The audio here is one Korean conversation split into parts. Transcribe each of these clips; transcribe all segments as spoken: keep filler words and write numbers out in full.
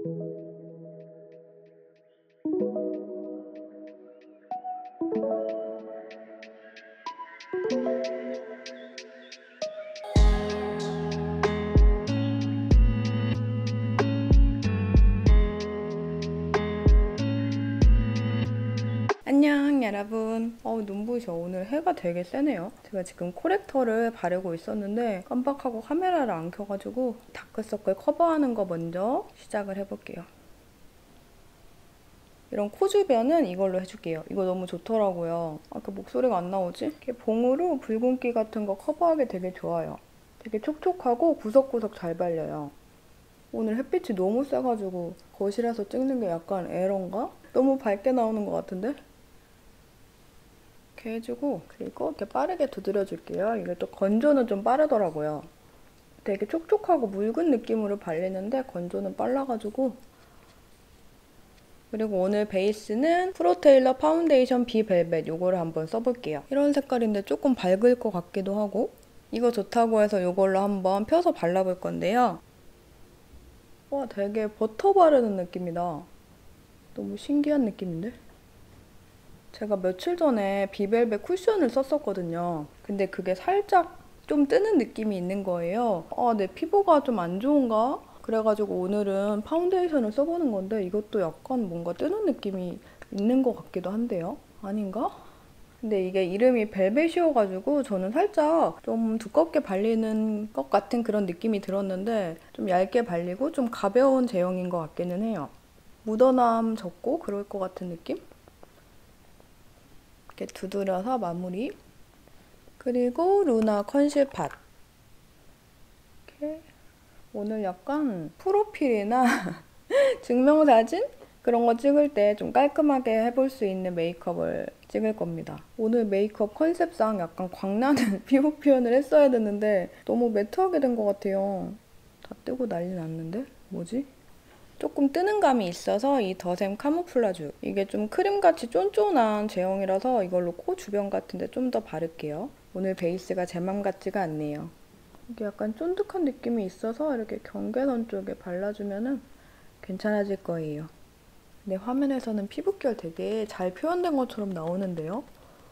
안녕 여러분. 어우 눈부셔. 오늘 해가 되게 세네요. 제가 지금 코렉터를 바르고 있었는데 깜빡하고 카메라를 안 켜가지고 다크서클 커버하는 거 먼저 시작을 해볼게요. 이런 코 주변은 이걸로 해줄게요. 이거 너무 좋더라고요. 아까 목소리가 안 나오지? 이렇게 봉으로 붉은기 같은 거 커버하기 되게 좋아요. 되게 촉촉하고 구석구석 잘 발려요. 오늘 햇빛이 너무 세가지고 거실에서 찍는 게 약간 에러인가? 너무 밝게 나오는 것 같은데? 이렇게 해주고, 그리고 이렇게 빠르게 두드려줄게요. 이게 또 건조는 좀 빠르더라고요. 되게 촉촉하고 묽은 느낌으로 발리는데 건조는 빨라가지고. 그리고 오늘 베이스는 프로테일러 파운데이션 비벨벳 요거를 한번 써볼게요. 이런 색깔인데 조금 밝을 것 같기도 하고, 이거 좋다고 해서 이걸로 한번 펴서 발라볼 건데요. 와, 되게 버터 바르는 느낌이다. 너무 신기한 느낌인데? 제가 며칠 전에 비벨벳 쿠션을 썼었거든요. 근데 그게 살짝 좀 뜨는 느낌이 있는 거예요. 아, 내 피부가 좀 안 좋은가? 그래가지고 오늘은 파운데이션을 써보는 건데 이것도 약간 뭔가 뜨는 느낌이 있는 것 같기도 한데요? 아닌가? 근데 이게 이름이 벨벳이어가지고 저는 살짝 좀 두껍게 발리는 것 같은 그런 느낌이 들었는데 좀 얇게 발리고 좀 가벼운 제형인 것 같기는 해요. 묻어남 적고 그럴 것 같은 느낌? 이렇게 두드려서 마무리. 그리고 루나 컨실팟. 이렇게 오늘 약간 프로필이나 증명사진? 그런 거 찍을 때 좀 깔끔하게 해볼 수 있는 메이크업을 찍을 겁니다. 오늘 메이크업 컨셉상 약간 광나는 피부 표현을 했어야 됐는데 너무 매트하게 된 것 같아요. 다 뜨고 난리 났는데? 뭐지? 조금 뜨는 감이 있어서 이 더샘 카모플라주. 이게 좀 크림같이 쫀쫀한 제형이라서 이걸로 코 주변 같은데 좀 더 바를게요. 오늘 베이스가 제 맘 같지가 않네요. 이게 약간 쫀득한 느낌이 있어서 이렇게 경계선 쪽에 발라주면 괜찮아질 거예요. 근데 화면에서는 피부결 되게 잘 표현된 것처럼 나오는데요?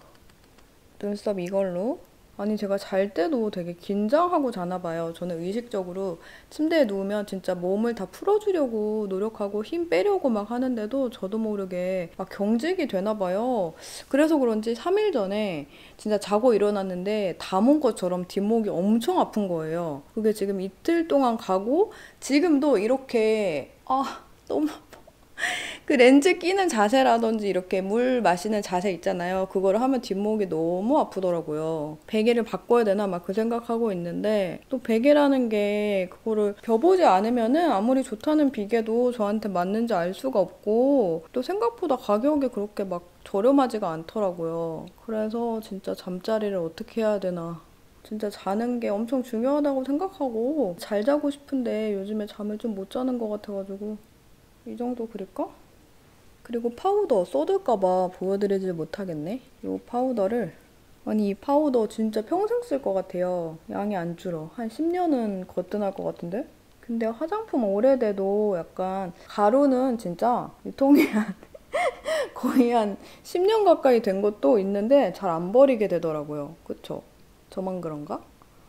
눈썹 이걸로. 아니 제가 잘 때도 되게 긴장하고 자나 봐요. 저는 의식적으로 침대에 누우면 진짜 몸을 다 풀어주려고 노력하고 힘 빼려고 막 하는데도 저도 모르게 막 경직이 되나 봐요. 그래서 그런지 삼 일 전에 진짜 자고 일어났는데 담은 것처럼 뒷목이 엄청 아픈 거예요. 그게 지금 이틀 동안 가고 지금도 이렇게 아 너무 그 렌즈 끼는 자세라든지 이렇게 물 마시는 자세 있잖아요. 그거를 하면 뒷목이 너무 아프더라고요. 베개를 바꿔야 되나 막 그 생각하고 있는데 또 베개라는 게 그거를 벼보지 않으면은 아무리 좋다는 비계도 저한테 맞는지 알 수가 없고 또 생각보다 가격이 그렇게 막 저렴하지가 않더라고요. 그래서 진짜 잠자리를 어떻게 해야 되나. 진짜 자는 게 엄청 중요하다고 생각하고 잘 자고 싶은데 요즘에 잠을 좀 못 자는 것 같아가지고 이 정도 그릴까? 그리고 파우더 쏟을까봐 보여드리지 못하겠네. 이 파우더를 아니 이 파우더 진짜 평생 쓸 것 같아요. 양이 안 줄어. 한 십 년은 거뜬할 것 같은데? 근데 화장품 오래돼도 약간 가루는 진짜 유통이 한 거의 한 십 년 가까이 된 것도 있는데 잘 안 버리게 되더라고요. 그쵸? 저만 그런가?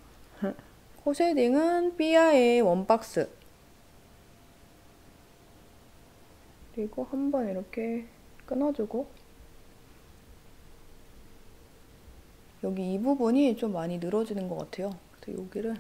코 쉐딩은 삐아의 원박스. 그리고 한번 이렇게 끊어주고 여기 이 부분이 좀 많이 늘어지는 것 같아요. 그래서 여기를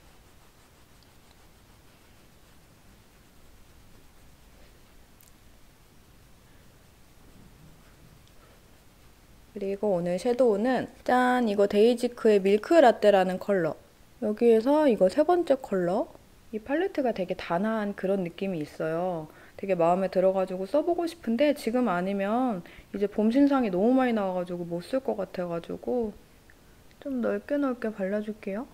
그리고 오늘 섀도우는 짠! 이거 데이지크의 밀크라떼라는 컬러. 여기에서 이거 세 번째 컬러. 이 팔레트가 되게 단아한 그런 느낌이 있어요. 되게 마음에 들어가지고 써보고 싶은데 지금 아니면 이제 봄 신상이 너무 많이 나와가지고 못 쓸 것 같아가지고 좀 넓게 넓게 발라줄게요.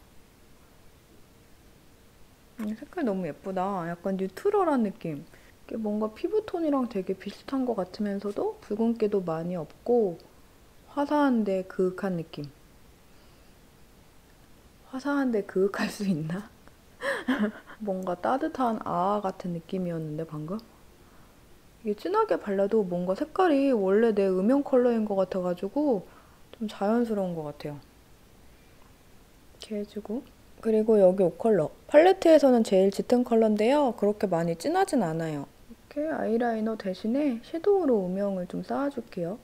음, 색깔 너무 예쁘다. 약간 뉴트럴한 느낌. 이게 뭔가 피부톤이랑 되게 비슷한 것 같으면서도 붉은기도 많이 없고 화사한데 그윽한 느낌. 화사한데 그윽할 수 있나? 뭔가 따뜻한 아아 같은 느낌이었는데 방금? 이게 진하게 발라도 뭔가 색깔이 원래 내 음영 컬러인 것 같아가지고 좀 자연스러운 것 같아요. 이렇게 해주고, 그리고 여기 옷 컬러. 팔레트에서는 제일 짙은 컬러인데요. 그렇게 많이 진하진 않아요. 이렇게 아이라이너 대신에 섀도우로 음영을 좀 쌓아줄게요.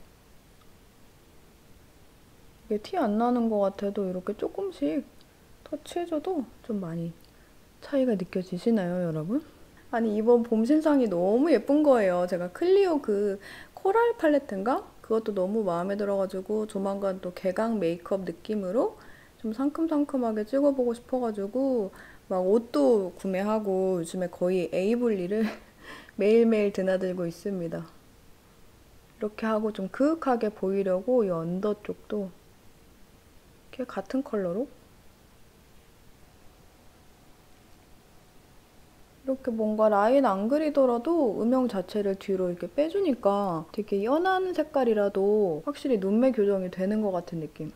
이게 티 안 나는 것 같아도 이렇게 조금씩 터치해줘도 좀 많이 차이가 느껴지시나요, 여러분? 아니, 이번 봄 신상이 너무 예쁜 거예요. 제가 클리오 그 코랄 팔레트인가? 그것도 너무 마음에 들어가지고 조만간 또 개강 메이크업 느낌으로 좀 상큼상큼하게 찍어보고 싶어가지고 막 옷도 구매하고 요즘에 거의 에이블리를 매일매일 드나들고 있습니다. 이렇게 하고 좀 그윽하게 보이려고 이 언더 쪽도 이렇게 같은 컬러로 이렇게 뭔가 라인 안 그리더라도 음영 자체를 뒤로 이렇게 빼주니까 되게 연한 색깔이라도 확실히 눈매 교정이 되는 것 같은 느낌.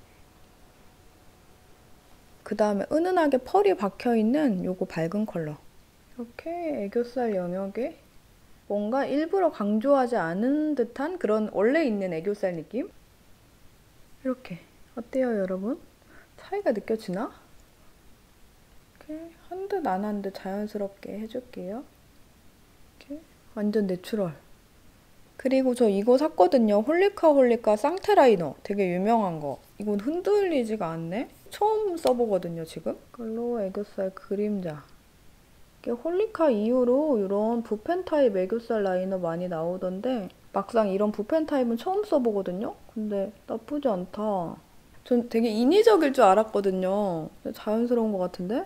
그 다음에 은은하게 펄이 박혀있는 요거 밝은 컬러. 이렇게 애교살 영역에 뭔가 일부러 강조하지 않은 듯한 그런 원래 있는 애교살 느낌? 이렇게. 어때요, 여러분? 차이가 느껴지나? 이렇게 한 듯 안 한 듯 자연스럽게 해줄게요. 이렇게 완전 내추럴. 그리고 저 이거 샀거든요. 홀리카 홀리카 쌍테 라이너. 되게 유명한 거. 이건 흔들리지가 않네? 처음 써보거든요, 지금. 이걸로 애교살 그림자. 이게 홀리카 이후로 이런 붓펜 타입 애교살 라이너 많이 나오던데 막상 이런 붓펜 타입은 처음 써보거든요? 근데 나쁘지 않다. 전 되게 인위적일 줄 알았거든요. 자연스러운 것 같은데?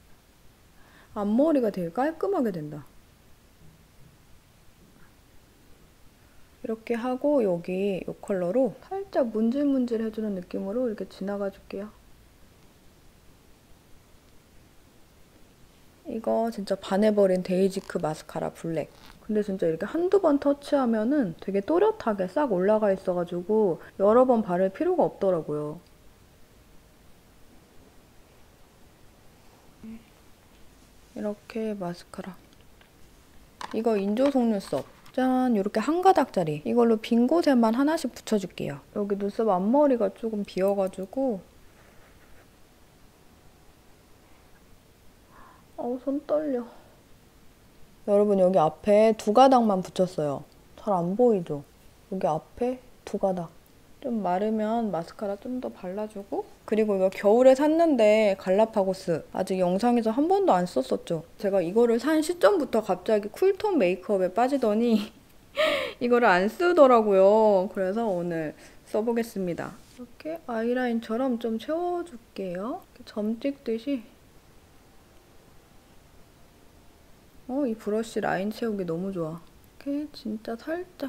앞머리가 되게 깔끔하게 된다. 이렇게 하고 여기 이 컬러로 살짝 문질문질 해주는 느낌으로 이렇게 지나가 줄게요. 이거 진짜 반해버린 데이지크 마스카라 블랙. 근데 진짜 이렇게 한두 번 터치하면은 되게 또렷하게 싹 올라가 있어가지고 여러 번 바를 필요가 없더라고요. 이렇게 마스카라. 이거 인조 속눈썹. 짠! 이렇게 한 가닥짜리. 이걸로 빈 곳에만 하나씩 붙여줄게요. 여기 눈썹 앞머리가 조금 비어가지고 어우, 손 떨려. 여러분, 여기 앞에 두 가닥만 붙였어요. 잘 안 보이죠? 여기 앞에 두 가닥. 좀 마르면 마스카라 좀 더 발라주고, 그리고 이거 겨울에 샀는데 갈라파고스 아직 영상에서 한 번도 안 썼었죠. 제가 이거를 산 시점부터 갑자기 쿨톤 메이크업에 빠지더니 이거를 안 쓰더라고요. 그래서 오늘 써보겠습니다. 이렇게 아이라인처럼 좀 채워줄게요. 점 찍듯이. 어, 이 브러쉬 라인 채우기 너무 좋아. 이렇게 진짜 살짝.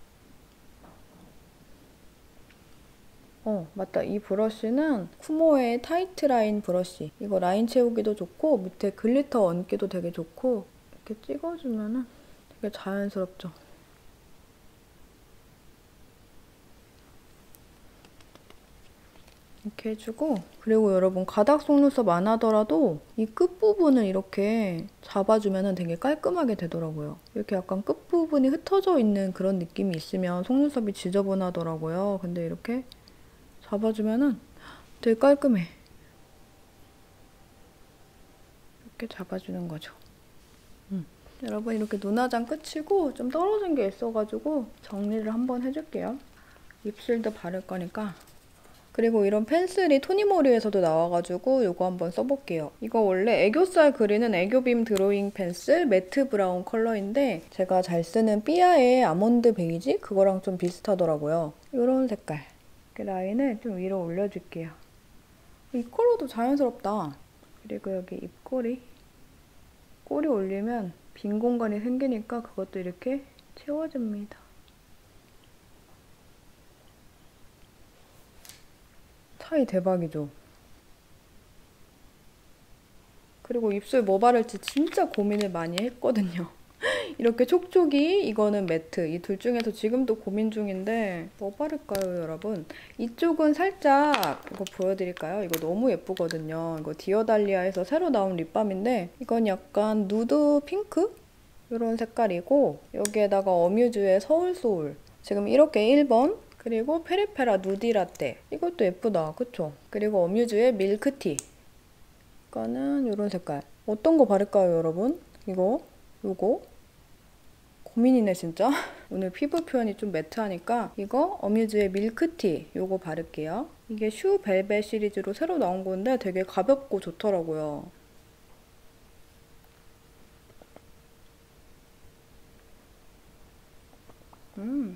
어, 맞다. 이 브러쉬는 쿠모의 타이트 라인 브러쉬. 이거 라인 채우기도 좋고 밑에 글리터 얹기도 되게 좋고 이렇게 찍어주면은 되게 자연스럽죠. 이렇게 해주고, 그리고 여러분 가닥 속눈썹 안 하더라도 이 끝부분을 이렇게 잡아주면 되게 깔끔하게 되더라고요. 이렇게 약간 끝부분이 흩어져 있는 그런 느낌이 있으면 속눈썹이 지저분하더라고요. 근데 이렇게 잡아주면 되게 깔끔해. 이렇게 잡아주는 거죠. 음. 여러분, 이렇게 눈화장 끝이고 좀 떨어진 게 있어가지고 정리를 한번 해줄게요. 입술도 바를 거니까. 그리고 이런 펜슬이 토니모리에서도 나와가지고 이거 한번 써볼게요. 이거 원래 애교살 그리는 애교빔 드로잉 펜슬 매트 브라운 컬러인데 제가 잘 쓰는 삐아의 아몬드 베이지? 그거랑 좀 비슷하더라고요. 이런 색깔. 이렇게 라인을 좀 위로 올려줄게요. 이 컬러도 자연스럽다. 그리고 여기 입꼬리. 꼬리 올리면 빈 공간이 생기니까 그것도 이렇게 채워줍니다. 차이 대박이죠? 그리고 입술 뭐 바를지 진짜 고민을 많이 했거든요. 이렇게 촉촉이, 이거는 매트. 이 둘 중에서 지금도 고민 중인데 뭐 바를까요, 여러분? 이쪽은 살짝 이거 보여드릴까요? 이거 너무 예쁘거든요. 이거 디어달리아에서 새로 나온 립밤인데 이건 약간 누드 핑크? 이런 색깔이고 여기에다가 어뮤즈의 서울소울. 지금 이렇게 일 번. 그리고 페리페라 누디라떼. 이것도 예쁘다. 그쵸? 그리고 어뮤즈의 밀크티. 이거는 이런 색깔. 어떤 거 바를까요, 여러분? 이거? 요거? 고민이네, 진짜. 오늘 피부 표현이 좀 매트하니까 이거 어뮤즈의 밀크티 요거 바를게요. 이게 슈 벨벳 시리즈로 새로 나온 건데 되게 가볍고 좋더라고요. 음.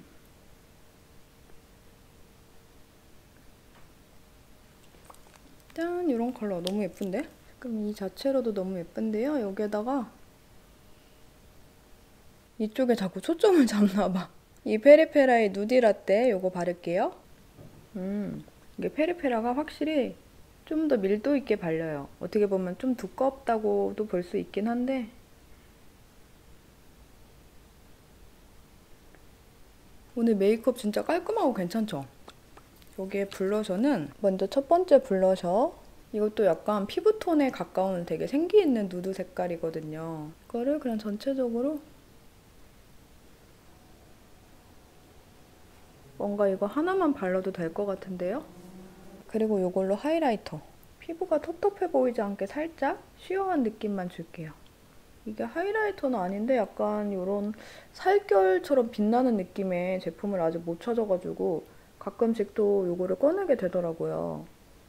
짠! 이런 컬러 너무 예쁜데? 그럼 이 자체로도 너무 예쁜데요. 여기에다가 이쪽에 자꾸 초점을 잡나봐. 이 페리페라의 누디라떼 요거 바를게요. 음, 이게 페리페라가 확실히 좀 더 밀도 있게 발려요. 어떻게 보면 좀 두껍다고도 볼 수 있긴 한데 오늘 메이크업 진짜 깔끔하고 괜찮죠? 여기에 블러셔는 먼저 첫 번째 블러셔. 이것도 약간 피부톤에 가까운 되게 생기 있는 누드 색깔이거든요. 이거를 그냥 전체적으로 뭔가 이거 하나만 발라도 될 것 같은데요? 그리고 이걸로 하이라이터. 피부가 텁텁해 보이지 않게 살짝 쉬어한 느낌만 줄게요. 이게 하이라이터는 아닌데 약간 이런 살결처럼 빛나는 느낌의 제품을 아직 못 찾아가지고 가끔씩 또 이거를 꺼내게 되더라고요.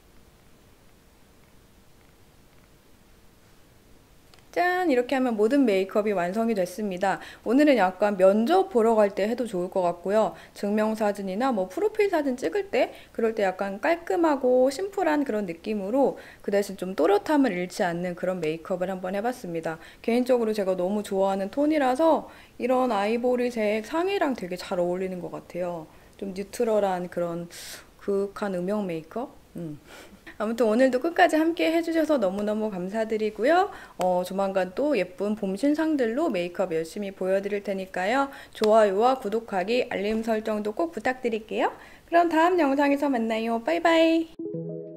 짠! 이렇게 하면 모든 메이크업이 완성이 됐습니다. 오늘은 약간 면접 보러 갈 때 해도 좋을 것 같고요. 증명사진이나 뭐 프로필 사진 찍을 때 그럴 때 약간 깔끔하고 심플한 그런 느낌으로 그 대신 좀 또렷함을 잃지 않는 그런 메이크업을 한번 해봤습니다. 개인적으로 제가 너무 좋아하는 톤이라서 이런 아이보리색 상의랑 되게 잘 어울리는 것 같아요. 좀 뉴트럴한 그런 그윽한 음영 메이크업? 음. 아무튼 오늘도 끝까지 함께 해주셔서 너무너무 감사드리고요. 어, 조만간 또 예쁜 봄 신상들로 메이크업 열심히 보여드릴 테니까요. 좋아요와 구독하기, 알림 설정도 꼭 부탁드릴게요. 그럼 다음 영상에서 만나요. 바이바이.